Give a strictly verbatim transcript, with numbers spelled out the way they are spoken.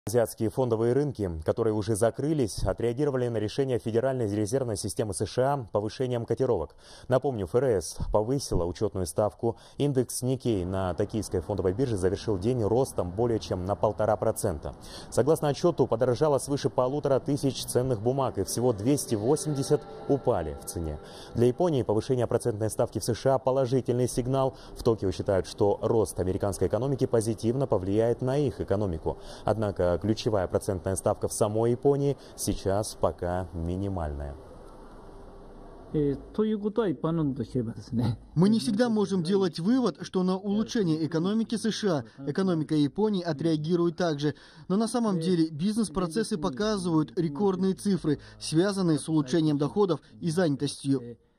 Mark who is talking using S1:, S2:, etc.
S1: Азиатские фондовые рынки, которые уже закрылись, отреагировали на решение Федеральной резервной системы США повышением котировок. Напомню, ФРС повысила учетную ставку. Индекс Никей на токийской фондовой бирже завершил день ростом более чем на полтора процента. Согласно отчету, подорожало свыше полутора тысяч ценных бумаг, и всего двести восемьдесят упали в цене. Для Японии повышение процентной ставки в США – положительный сигнал. В Токио считают, что рост американской экономики позитивно повлияет на их экономику. Однако ключевая процентная ставка в самой Японии сейчас пока минимальная.
S2: Мы
S3: не всегда можем делать вывод, что на улучшение экономики США экономика Японии отреагирует также. Но на самом деле бизнес-процессы показывают рекордные цифры, связанные с улучшением доходов и занятостью.